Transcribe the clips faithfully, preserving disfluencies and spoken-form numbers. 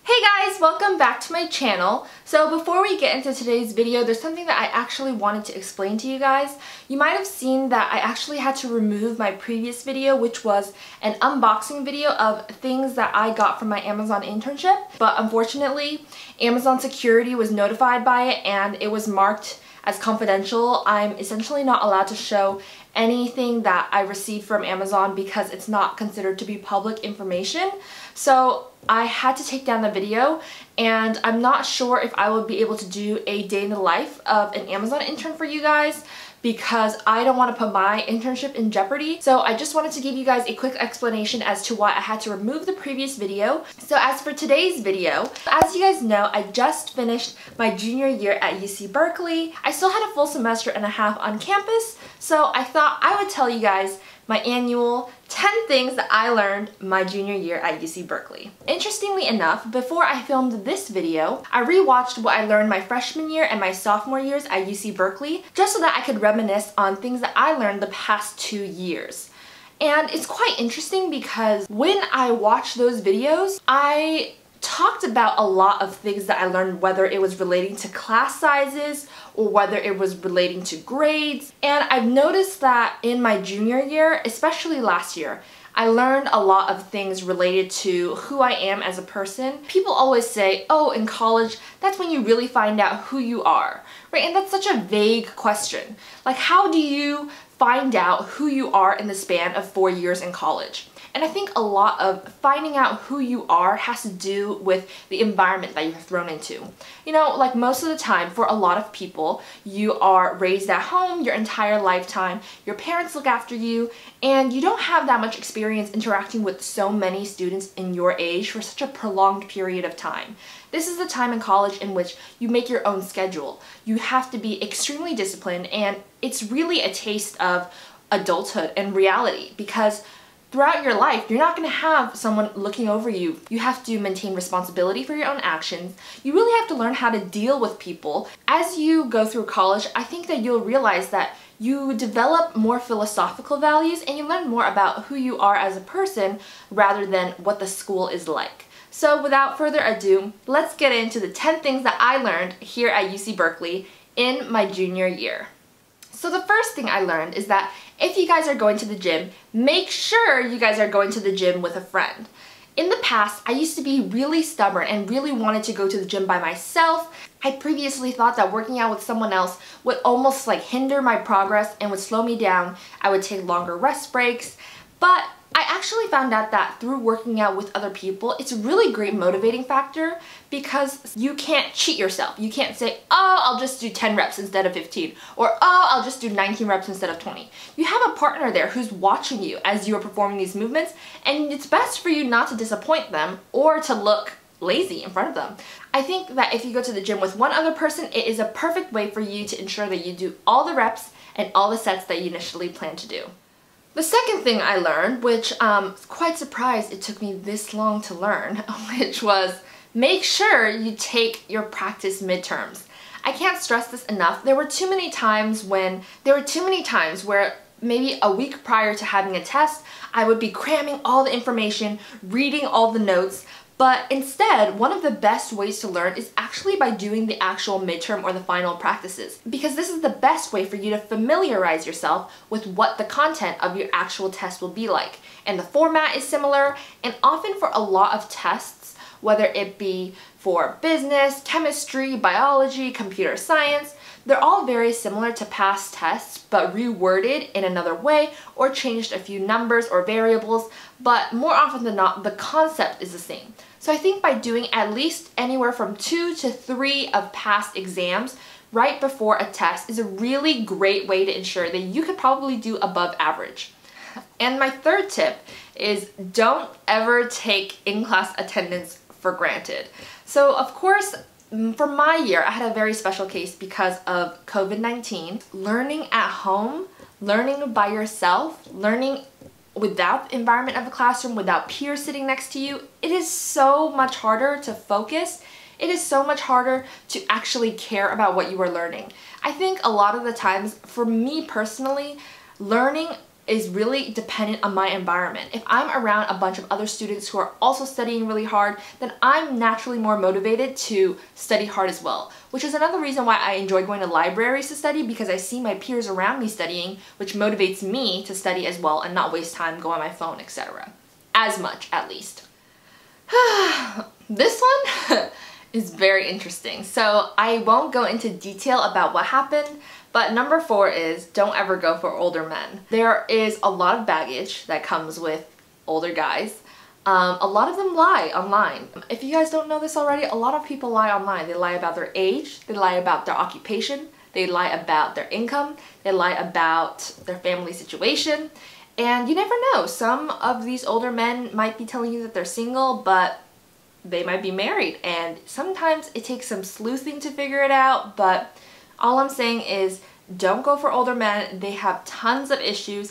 Hey guys, welcome back to my channel. So before we get into today's video, there's something that I actually wanted to explain to you guys. You might have seen that I actually had to remove my previous video, which was an unboxing video of things that I got from my Amazon internship. But unfortunately, Amazon security was notified by it and it was marked as confidential. I'm essentially not allowed to show anything that I received from Amazon because it's not considered to be public information. So I had to take down the video, and I'm not sure if I will be able to do a day in the life of an Amazon intern for you guys because I don't want to put my internship in jeopardy. So I just wanted to give you guys a quick explanation as to why I had to remove the previous video. So as for today's video, as you guys know, I just finished my junior year at U C Berkeley. I still had a full semester and a half on campus, so I thought I would tell you guys my annual ten things that I learned my junior year at U C Berkeley. Interestingly enough, before I filmed this video, I rewatched what I learned my freshman year and my sophomore years at U C Berkeley, just so that I could reminisce on things that I learned the past two years. And it's quite interesting because when I watched those videos, I talked about a lot of things that I learned, whether it was relating to class sizes or whether it was relating to grades. And I've noticed that in my junior year, especially last year, I learned a lot of things related to who I am as a person. People always say, oh, in college, that's when you really find out who you are, right? And that's such a vague question. Like, how do you find out who you are in the span of four years in college? And I think a lot of finding out who you are has to do with the environment that you're thrown into. You know, like most of the time, for a lot of people, you are raised at home your entire lifetime, your parents look after you, and you don't have that much experience interacting with so many students in your age for such a prolonged period of time. This is the time in college in which you make your own schedule. You have to be extremely disciplined, and it's really a taste of adulthood and reality because throughout your life, you're not going to have someone looking over you. You have to maintain responsibility for your own actions. You really have to learn how to deal with people. As you go through college, I think that you'll realize that you develop more philosophical values and you learn more about who you are as a person rather than what the school is like. So without further ado, let's get into the ten things that I learned here at U C Berkeley in my junior year. So the first thing I learned is that if you guys are going to the gym, make sure you guys are going to the gym with a friend. In the past, I used to be really stubborn and really wanted to go to the gym by myself. I previously thought that working out with someone else would almost like hinder my progress and would slow me down. I would take longer rest breaks, but I actually found out that through working out with other people, it's a really great motivating factor because you can't cheat yourself. You can't say, oh, I'll just do ten reps instead of fifteen, or oh, I'll just do nineteen reps instead of twenty. You have a partner there who's watching you as you are performing these movements, and it's best for you not to disappoint them or to look lazy in front of them. I think that if you go to the gym with one other person, it is a perfect way for you to ensure that you do all the reps and all the sets that you initially planned to do. The second thing I learned, which I'm um, quite surprised it took me this long to learn, which was make sure you take your practice midterms. I can't stress this enough. There were too many times when, there were too many times where maybe a week prior to having a test, I would be cramming all the information, reading all the notes, but instead, one of the best ways to learn is actually by doing the actual midterm or the final practices, because this is the best way for you to familiarize yourself with what the content of your actual test will be like. And the format is similar, and often for a lot of tests, whether it be for business, chemistry, biology, computer science, they're all very similar to past tests, but reworded in another way or changed a few numbers or variables, but more often than not, the concept is the same. So I think by doing at least anywhere from two to three of past exams right before a test is a really great way to ensure that you could probably do above average. And my third tip is don't ever take in-class attendance for granted. So of course, for my year, I had a very special case because of COVID nineteen. Learning at home, learning by yourself, learning without the environment of a classroom, without peers sitting next to you, it is so much harder to focus. It is so much harder to actually care about what you are learning. I think a lot of the times, for me personally, learning is really dependent on my environment. If I'm around a bunch of other students who are also studying really hard, then I'm naturally more motivated to study hard as well, which is another reason why I enjoy going to libraries to study, because I see my peers around me studying, which motivates me to study as well and not waste time, go on my phone, et cetera. As much, at least. This one is very interesting. So I won't go into detail about what happened, but number four is don't ever go for older men. There is a lot of baggage that comes with older guys. Um, a lot of them lie online. If you guys don't know this already, a lot of people lie online. They lie about their age, they lie about their occupation, they lie about their income, they lie about their family situation. And you never know, some of these older men might be telling you that they're single, but they might be married, and sometimes it takes some sleuthing to figure it out, but all I'm saying is don't go for older men. They have tons of issues,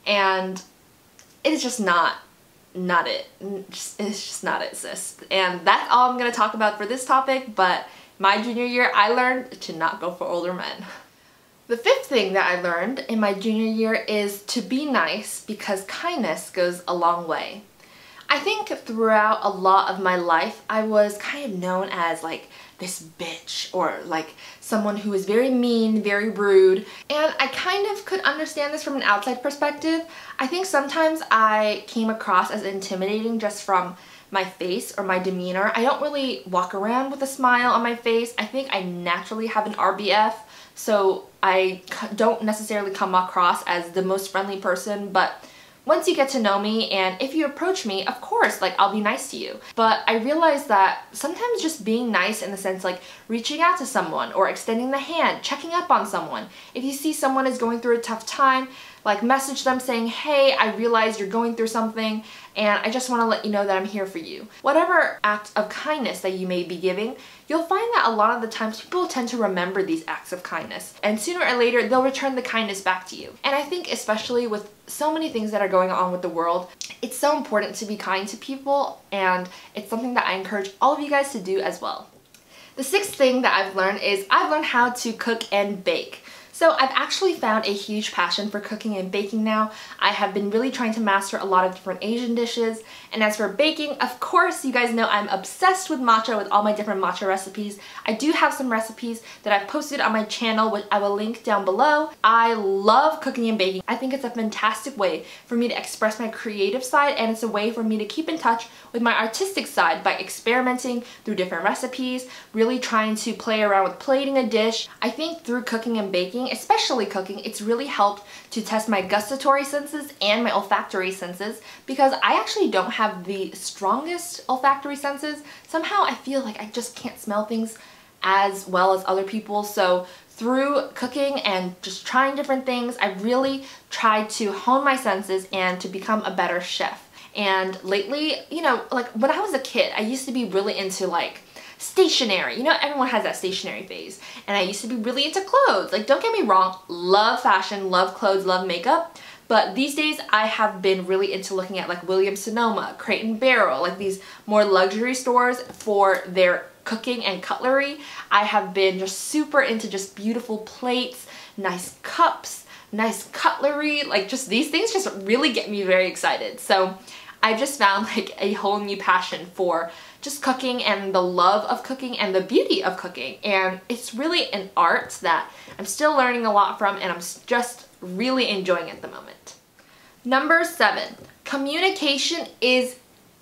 and it's just not, not it. It's just not it, sis. And that's all I'm going to talk about for this topic, but my junior year, I learned to not go for older men. The fifth thing that I learned in my junior year is to be nice, because kindness goes a long way. I think throughout a lot of my life, I was kind of known as like this bitch, or like someone who was very mean, very rude, and I kind of could understand this from an outside perspective. I think sometimes I came across as intimidating just from my face or my demeanor. I don't really walk around with a smile on my face. I think I naturally have an R B F, so I don't necessarily come across as the most friendly person, but once you get to know me, and if you approach me, of course, like, I'll be nice to you. But I realized that sometimes just being nice in the sense like reaching out to someone or extending the hand, checking up on someone. If you see someone is going through a tough time, like message them saying, hey, I realize you're going through something and I just want to let you know that I'm here for you. Whatever act of kindness that you may be giving, you'll find that a lot of the times people tend to remember these acts of kindness, and sooner or later they'll return the kindness back to you. And I think especially with so many things that are going on with the world, it's so important to be kind to people, and it's something that I encourage all of you guys to do as well. The sixth thing that I've learned is I've learned how to cook and bake. So I've actually found a huge passion for cooking and baking now. I have been really trying to master a lot of different Asian dishes. And as for baking, of course, you guys know I'm obsessed with matcha, with all my different matcha recipes. I do have some recipes that I've posted on my channel, which I will link down below. I love cooking and baking. I think it's a fantastic way for me to express my creative side, and it's a way for me to keep in touch with my artistic side by experimenting through different recipes, really trying to play around with plating a dish. I think through cooking and baking, especially cooking, it's really helped to test my gustatory senses and my olfactory senses, because I actually don't have the strongest olfactory senses. Somehow I feel like I just can't smell things as well as other people. So through cooking and just trying different things, I really tried to hone my senses and to become a better chef. And lately, you know, like when I was a kid, I used to be really into like stationery. You know, everyone has that stationery phase. And I used to be really into clothes. Like, don't get me wrong, love fashion, love clothes, love makeup. But these days I have been really into looking at like Williams-Sonoma, Crate and Barrel, like these more luxury stores for their cooking and cutlery. I have been just super into just beautiful plates, nice cups, nice cutlery. Like, just these things just really get me very excited. So I've just found like a whole new passion for just cooking and the love of cooking and the beauty of cooking. And it's really an art that I'm still learning a lot from, and I'm just really enjoying at the moment. Number seven, communication is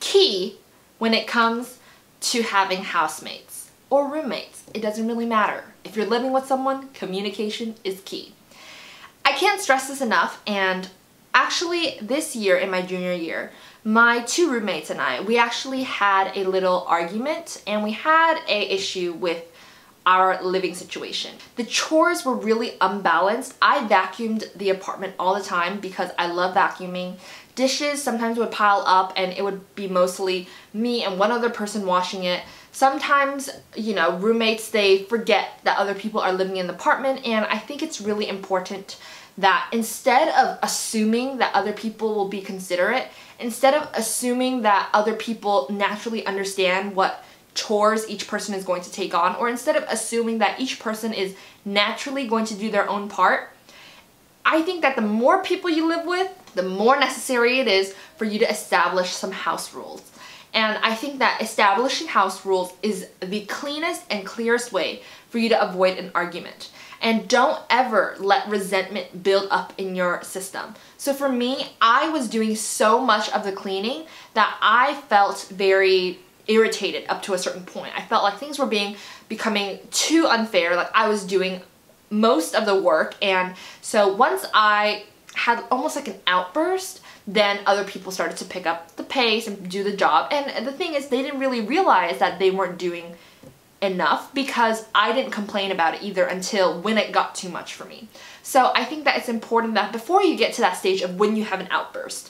key when it comes to having housemates or roommates. It doesn't really matter. If you're living with someone, communication is key. I can't stress this enough, and actually this year in my junior year, my two roommates and I, we actually had a little argument, and we had a issue with our living situation. The chores were really unbalanced. I vacuumed the apartment all the time because I love vacuuming. Dishes sometimes would pile up and it would be mostly me and one other person washing it. Sometimes, you know, roommates, they forget that other people are living in the apartment, and I think it's really important that instead of assuming that other people will be considerate, instead of assuming that other people naturally understand what chores each person is going to take on, or instead of assuming that each person is naturally going to do their own part, I think that the more people you live with, the more necessary it is for you to establish some house rules. And I think that establishing house rules is the cleanest and clearest way for you to avoid an argument. And don't ever let resentment build up in your system. So for me, I was doing so much of the cleaning that I felt very irritated up to a certain point. I felt like things were being becoming too unfair, like I was doing most of the work, and so once I had almost like an outburst, then other people started to pick up the pace and do the job. And the thing is, they didn't really realize that they weren't doing enough because I didn't complain about it either until when it got too much for me. So I think that it's important that before you get to that stage of when you have an outburst,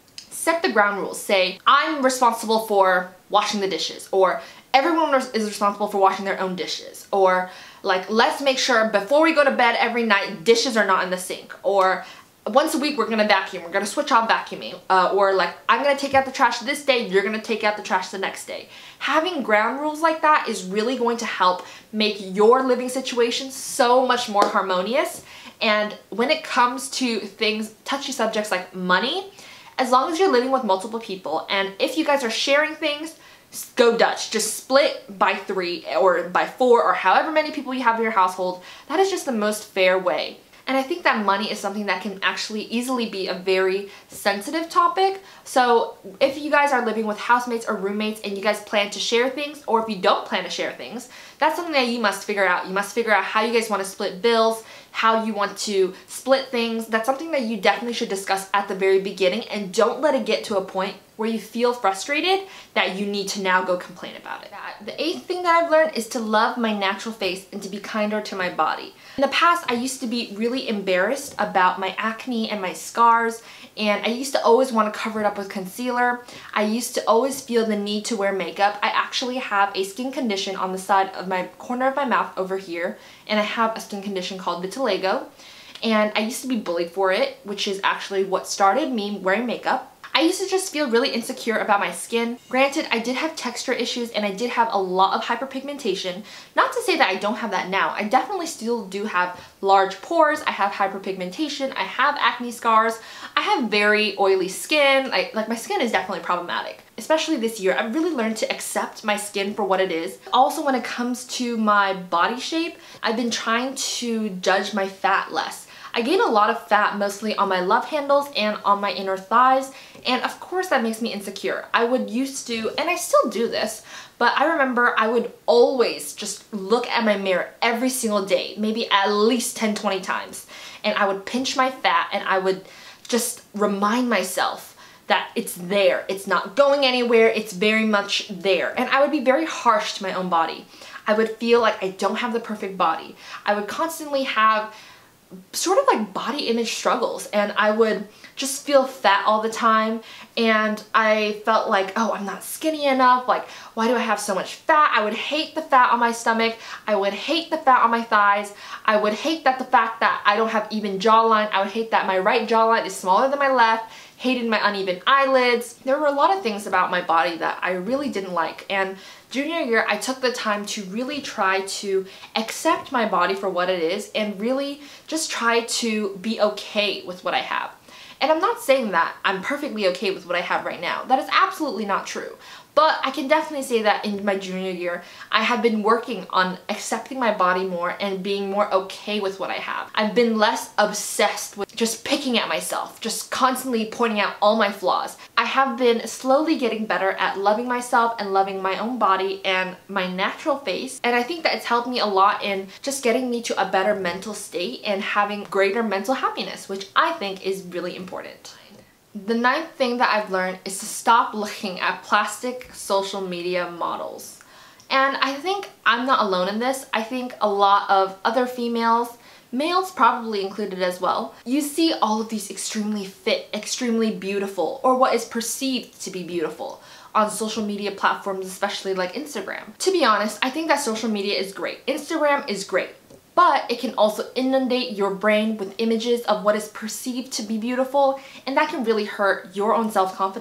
set the ground rules. Say, I'm responsible for washing the dishes, or everyone is responsible for washing their own dishes, or like, let's make sure before we go to bed every night, dishes are not in the sink, or once a week we're gonna vacuum, we're gonna switch off vacuuming, uh, or like, I'm gonna take out the trash this day, you're gonna take out the trash the next day. Having ground rules like that is really going to help make your living situation so much more harmonious. And when it comes to things, touchy subjects like money, as long as you're living with multiple people, and if you guys are sharing things, go Dutch. Just split by three or by four or however many people you have in your household. That is just the most fair way. And I think that money is something that can actually easily be a very sensitive topic. So if you guys are living with housemates or roommates and you guys plan to share things, or if you don't plan to share things, that's something that you must figure out. You must figure out how you guys want to split bills, how you want to split things. That's something that you definitely should discuss at the very beginning, and don't let it get to a point where you feel frustrated that you need to now go complain about it. The eighth thing that I've learned is to love my natural face and to be kinder to my body. In the past, I used to be really embarrassed about my acne and my scars, and I used to always want to cover it up with concealer. I used to always feel the need to wear makeup. I actually have a skin condition on the side of my corner of my mouth over here, and I have a skin condition called vitiligo, and I used to be bullied for it, which is actually what started me wearing makeup. I used to just feel really insecure about my skin. Granted, I did have texture issues and I did have a lot of hyperpigmentation. Not to say that I don't have that now. I definitely still do have large pores. I have hyperpigmentation. I have acne scars. I have very oily skin. Like, like my skin is definitely problematic. Especially this year, I've really learned to accept my skin for what it is. Also, when it comes to my body shape, I've been trying to judge my fat less. I gain a lot of fat mostly on my love handles and on my inner thighs, and of course that makes me insecure. I would used to, and I still do this, but I remember I would always just look at my mirror every single day, maybe at least ten, twenty times, and I would pinch my fat and I would just remind myself that it's there, it's not going anywhere, it's very much there. And I would be very harsh to my own body. I would feel like I don't have the perfect body. I would constantly have sort of like body image struggles, and I would just feel fat all the time, and I felt like, oh, I'm not skinny enough, like, why do I have so much fat? I would hate the fat on my stomach, I would hate the fat on my thighs, I would hate that the fact that I don't have even jawline, I would hate that my right jawline is smaller than my left, hated my uneven eyelids. There were a lot of things about my body that I really didn't like, and junior year I took the time to really try to accept my body for what it is and really just try to be okay with what I have. And I'm not saying that I'm perfectly okay with what I have right now. That is absolutely not true. But I can definitely say that in my junior year, I have been working on accepting my body more and being more okay with what I have. I've been less obsessed with just picking at myself, just constantly pointing out all my flaws. I have been slowly getting better at loving myself and loving my own body and my natural face. And I think that it's helped me a lot in just getting me to a better mental state and having greater mental happiness, which I think is really important. The ninth thing that I've learned is to stop looking at plastic social media models. And I think I'm not alone in this. I think a lot of other females, males probably included as well, you see all of these extremely fit, extremely beautiful, or what is perceived to be beautiful on social media platforms, especially like Instagram. To be honest, I think that social media is great. Instagram is great. But it can also inundate your brain with images of what is perceived to be beautiful, and that can really hurt your own self-confidence.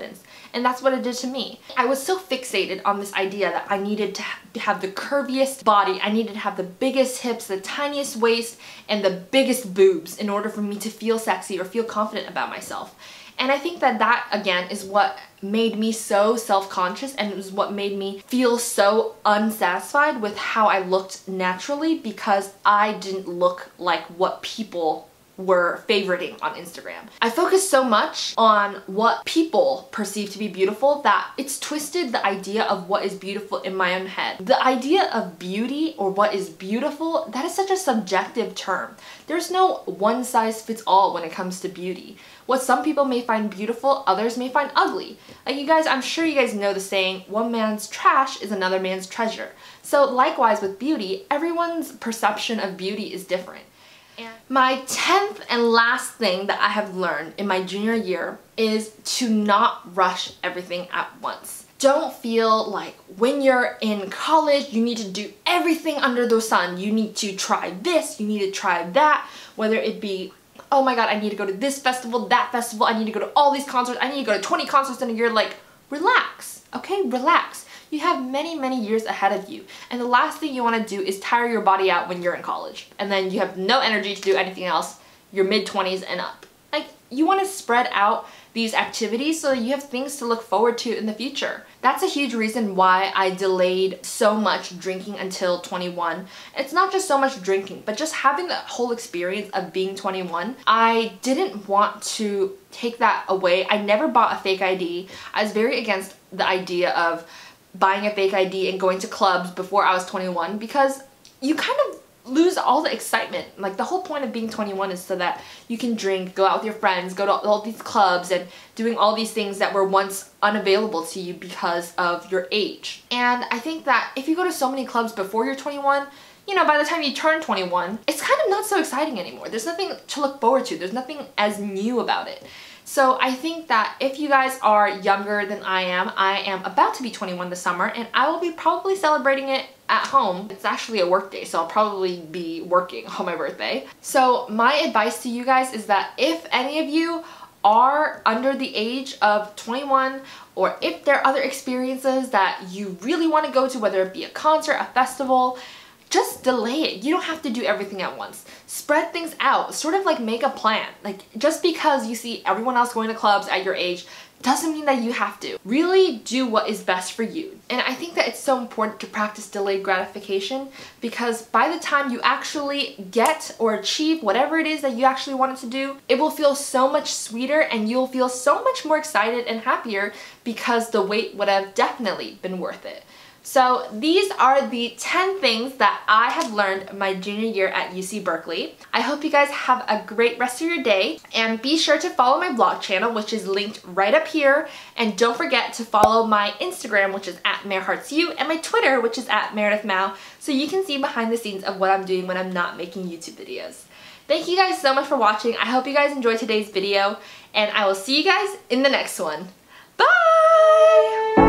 and that's what it did to me. I was so fixated on this idea that I needed to ha have the curviest body, I needed to have the biggest hips, the tiniest waist, and the biggest boobs in order for me to feel sexy or feel confident about myself. And I think that that, again, is what made me so self-conscious, and it was what made me feel so unsatisfied with how I looked naturally, because I didn't look like what people were favoriting on Instagram. I focused so much on what people perceive to be beautiful that it's twisted the idea of what is beautiful in my own head. The idea of beauty, or what is beautiful, that is such a subjective term. There's no one size fits all when it comes to beauty. What some people may find beautiful, others may find ugly. Like you guys, I'm sure you guys know the saying, one man's trash is another man's treasure. So likewise with beauty, everyone's perception of beauty is different. And my tenth and last thing that I have learned in my junior year is to not rush everything at once. Don't feel like when you're in college, you need to do everything under the sun. You need to try this, you need to try that, whether it be, oh my god, I need to go to this festival, that festival, I need to go to all these concerts, I need to go to twenty concerts in a year. Like, relax, okay? Relax. You have many, many years ahead of you. And the last thing you want to do is tire your body out when you're in college. And then you have no energy to do anything else. You're mid twenties and up. Like, you want to spread out these activities so that you have things to look forward to in the future. That's a huge reason why I delayed so much drinking until twenty-one. It's not just so much drinking, but just having the whole experience of being twenty-one. I didn't want to take that away. I never bought a fake I D. I was very against the idea of buying a fake I D and going to clubs before I was twenty-one, because you kind of lose all the excitement. Like, the whole point of being twenty-one is so that you can drink, go out with your friends, go to all these clubs, and doing all these things that were once unavailable to you because of your age. And I think that if you go to so many clubs before you're twenty-one, you know, by the time you turn twenty-one, it's kind of not so exciting anymore. There's nothing to look forward to. There's nothing as new about it. So I think that if you guys are younger than I am, I am about to be twenty-one this summer, and I will be probably celebrating it at home. It's actually a work day, so I'll probably be working on my birthday. So my advice to you guys is that if any of you are under the age of twenty-one, or if there are other experiences that you really want to go to, whether it be a concert, a festival, just delay it. You don't have to do everything at once. Spread things out, sort of like make a plan. Like, just because you see everyone else going to clubs at your age doesn't mean that you have to. Really do what is best for you. And I think that it's so important to practice delayed gratification, because by the time you actually get or achieve whatever it is that you actually wanted to do, it will feel so much sweeter, and you'll feel so much more excited and happier, because the wait would have definitely been worth it. So these are the ten things that I have learned my junior year at U C Berkeley. I hope you guys have a great rest of your day, and be sure to follow my vlog channel, which is linked right up here, and don't forget to follow my Instagram, which is at MareHeartsU, and my Twitter, which is at Meredith Mao, so you can see behind the scenes of what I'm doing when I'm not making YouTube videos. Thank you guys so much for watching. I hope you guys enjoyed today's video, and I will see you guys in the next one. Bye!